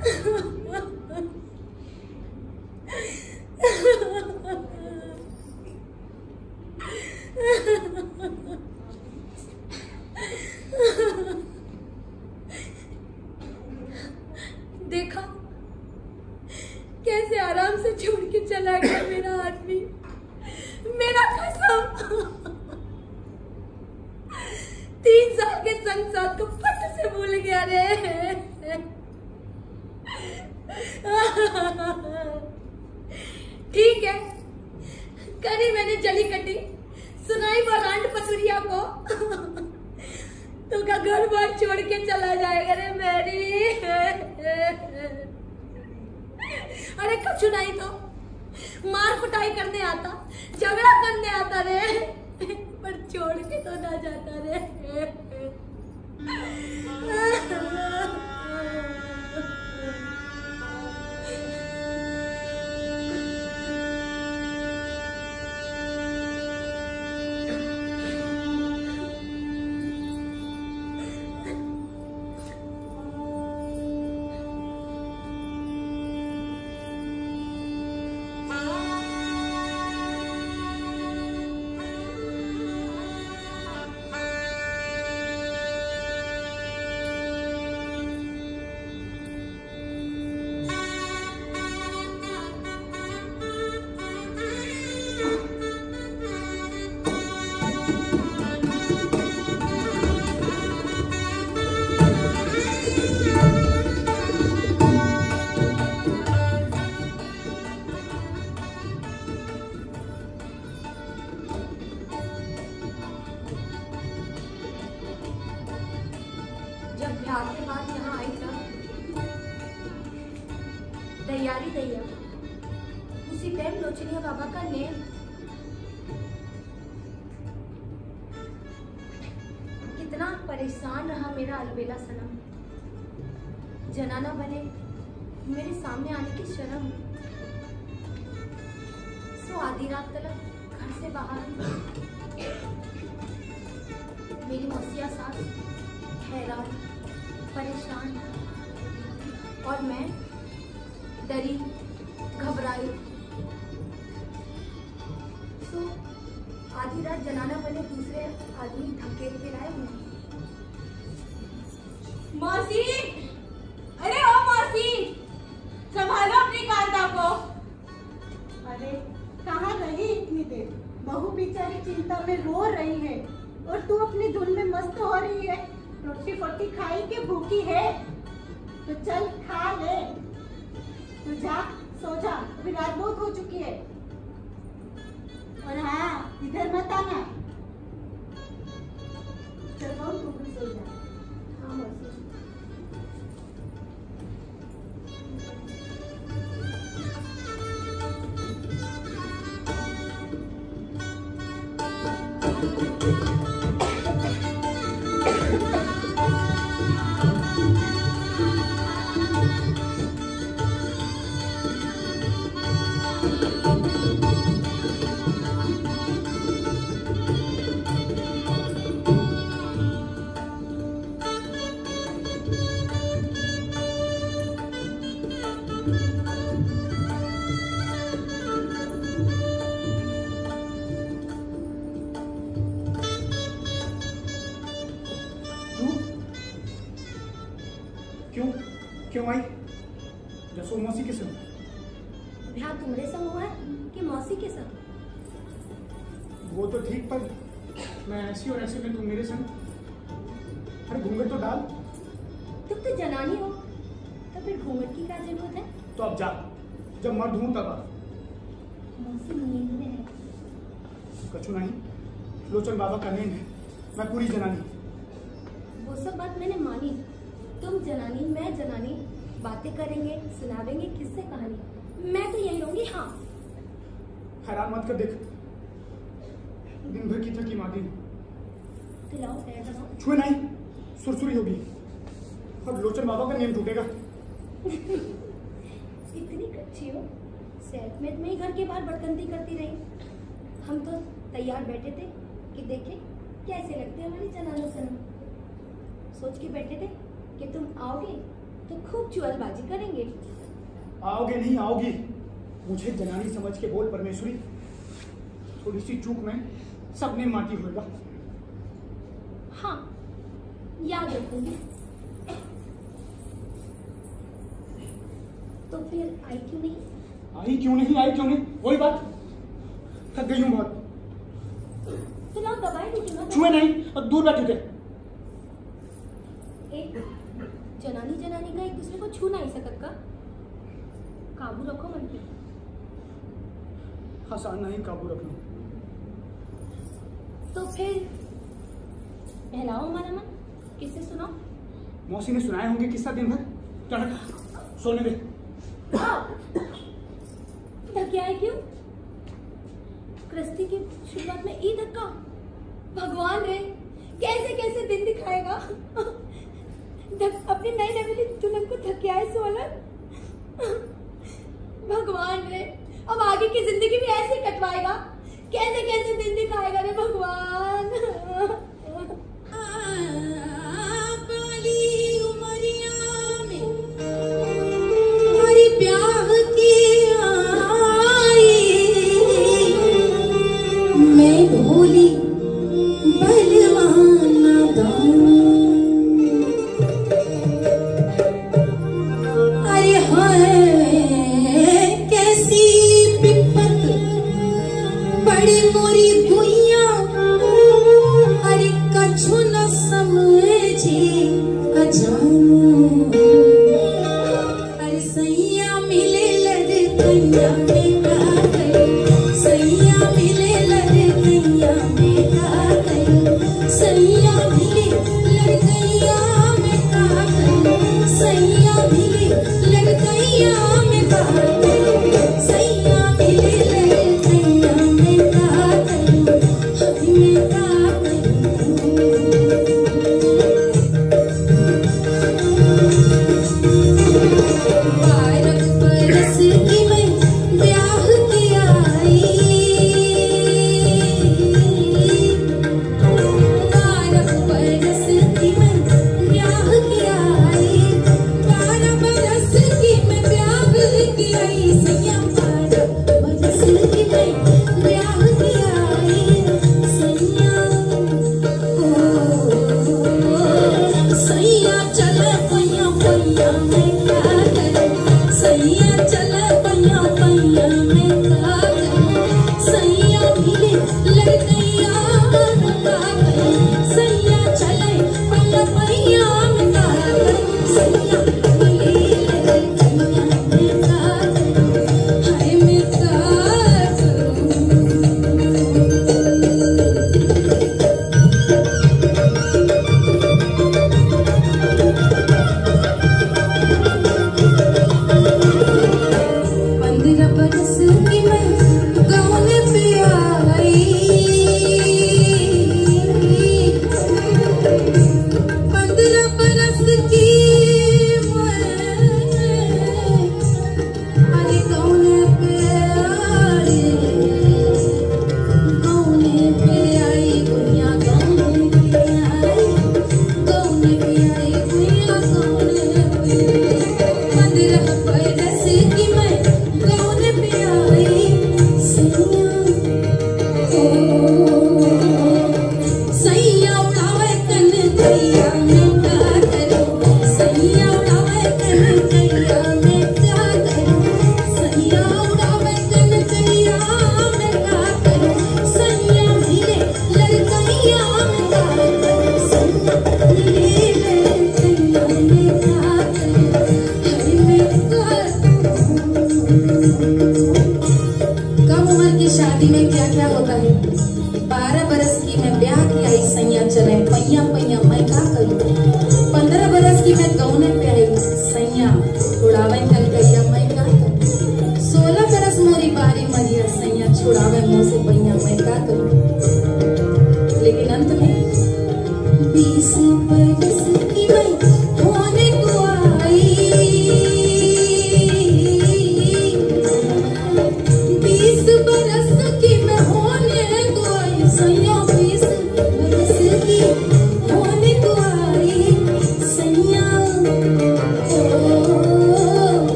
देखा कैसे आराम से छोड़ के चला गया मेरा आदमी, मेरा कसम। 3 साल के संग साथ को फट से भूल गया रे। ठीक है, करी मैंने जली कटी, सुनाई वो रांड पसुरिया को। तो का घर बार छोड़ के चला जाएगा रे मेरी। अरे कछु नहीं तो मार कुटाई करने आता, झगड़ा करने आता रे, पर छोड़ के तो ना जाता रे। जब ब्याह के बाद यहाँ आई था, तैयारी उसी टाइम लोचनिया बाबा का नेम। कितना परेशान रहा मेरा अलबेला सनम, जनाना बने मेरे सामने आने की शर्म। सो आधी रात तक घर से बाहर, मेरी मौसिया सास हैरान परेशान, और मैं डरी घबराई। तो आधी रात जनाना बने दूसरे आदमी धकेल के लाए हूँ। मौसी, अरे ओ मौसी, संभालो अपनी कांता को। अरे कहाँ रही इतनी देर? बहू बेचारी चिंता में रो रही है और तू अपनी धुन में मस्त हो रही है। रोटी फोटी खाई के भूखी है तो चल खा ले। तू जा सो जा, अभी रात बहुत हो चुकी है। और हाँ, इधर मत आना। चल बहू तू भी सो जा। हाँ मौसी। क्यों आई? जसो मौसी के संग? ब्याह तुम्हारे संग हुआ है कि मौसी के संग? वो तो ठीक, पर मैं ऐसी और ऐसे में तुम मेरे संग। अरे घूंघट तो डाल। तुम तो जनानी हो, तो फिर घूंघट की क्या जरूरत है? तो अब जा, जब मर्द हूं तब आ। मौसी नींद में है। कछु नहीं, लोचन बाबा का नींद है, मैं पूरी जनानी। वो सब बात मैंने मानी, तुम जनानी मैं जनानी, बातें करेंगे, सुनावेंगे किससे कहानी। मैं तो यही रहूंगी। हाँ हैरान मत कर, देख दिन भर की थकी मादी। दिलाओ पैर दबाओ। छुए नहीं, सुरसुरी होगी। अब लोचन बाबा का नियम टूटेगा। इतनी कच्ची हो, सेल्फमेड में ही घर के बाहर बड़कंती करती रही। हम तो तैयार बैठे थे कि देखें कैसे लगते हैं हमारी जनाना सनम। सोच के बैठे थे कि तुम आओगे तो खूब चुअलबाजी करेंगे। आओगे नहीं आओगी, मुझे जनानी समझ के बोल परमेश्वरी, थोड़ी सी चूक में सबने माटी होगा। हाँ, याद रखूंगी। तो फिर आई क्यों नहीं? आई क्यों नहीं, वही बात, थक गई हूँ बहुत। तो लाओ दवाई दीजिए ना। छुए नहीं और दूर बैठे थे। एक जनानी का एक दूसरे को छू नहीं सकत का, काबू रखो मन पे। आसान नहीं काबू रखना। तो फिर बहलाओ हमारा मन, किससे सुनाओ? मौसी ने सुनाए होंगे किस्सा दिन भर। चढ़ सोने दे। धक्याए क्यों? कृष्टि की शुरुआत में ई धक्का। भगवान रे, कैसे कैसे दिन दिखाएगा। अपनी नई नवेली दुल्हन को धक्याए सोलर। भगवान रे, अब आगे की जिंदगी भी ऐसे ही कटवाएगा। कैसे कैसे दिन दिखाएगा रे भगवान।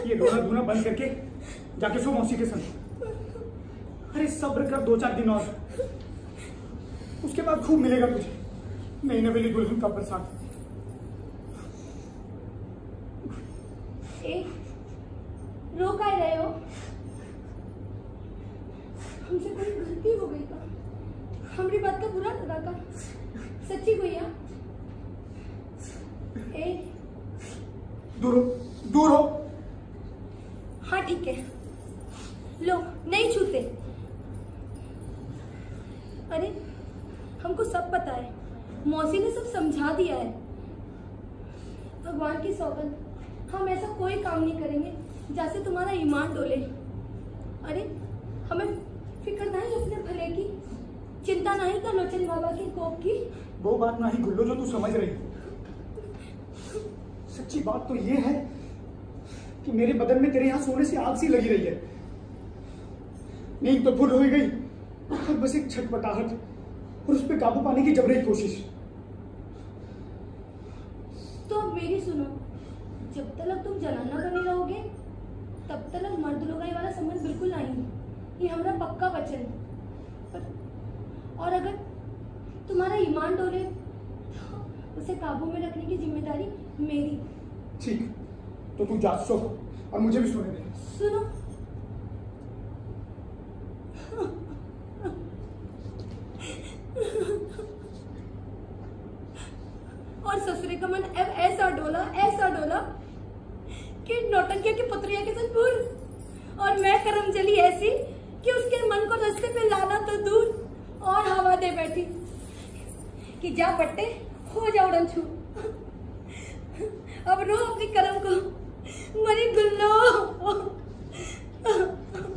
ये रोना धोना बंद करके जाके सो मौसी के संग। अरे सब्र कर 2-4 दिन और, उसके बाद खूब मिलेगा तुझे नई नवेली दुल्हन का प्रसाद। रो काय रहे हो? हमसे कोई गलती हो गई का? हमारी बात का बुरा लगा का? सच्ची भैया? दूर हो। हाँ ठीक है, लो नहीं छूते। अरे हमको सब पता है, मौसी ने सब समझा दिया है। भगवान की सौगंध, हम ऐसा कोई काम नहीं करेंगे जैसे तुम्हारा ईमान डोले। अरे हमें फिक्र नहीं अपने भले की, चिंता नहीं का लोचन बाबा की कोप की। वो बात नहीं गुल्लो जो तू समझ रही है। सच्ची बात तो ये है कि मेरे बदन में तेरे यहाँ सोने से आग सी लगी रही है। नींद तो फुल हो गई, और बस एक छटपटाहट और उस पर काबू पाने की जबरदस्त कोशिश। तो अब मेरी सुनो, जब तक तुम जनाना बने रहोगे तब तक मर्द लोगाई वाला संबंध बिल्कुल नहीं। ये हमारा पक्का वचन। और अगर तुम्हारा ईमान डोले तो उसे काबू में रखने की जिम्मेदारी मेरी। ठीक, तो तू जा सो और मुझे भी सोने दे। सुनो, और ससुरे का मन अब ऐसा डोला कि नौटंकिया की पुत्रिया के साथ भूल। और मैं करम चली ऐसी कि उसके मन को रास्ते पे लाना तो दूर और हवा दे बैठी कि जा पट्टे हो जाओ रंछू। अब रो अपनी करम को, मरी गुल्लो।